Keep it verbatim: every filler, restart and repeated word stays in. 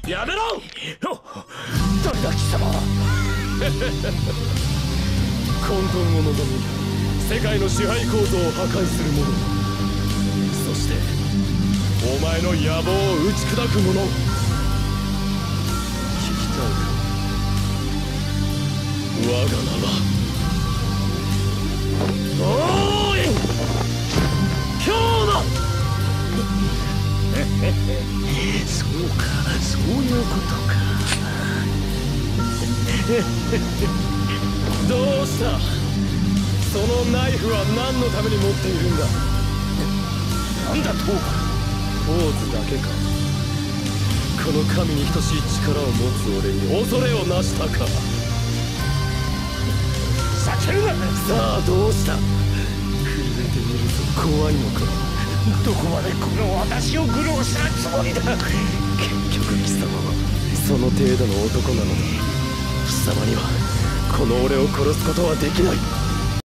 やめろ。 誰だ貴様は。 混沌を望み世界の支配構造を破壊する者、そしてお前の野望を打ち砕く者、聞きたいか。我が名はオーイン京だ。 そうか、そういうことか。 どうした。そのナイフは何のために持っているんだ。 なんだと。 ポーズだけか。この神に等しい力を持つ俺に恐れをなしたか。 避けるな。 さあどうした。震えてみると怖いのか。 どこまでこの私を愚弄するつもりだ。 結局貴様はその程度の男なのだ。貴様にはこの俺を殺すことはできない。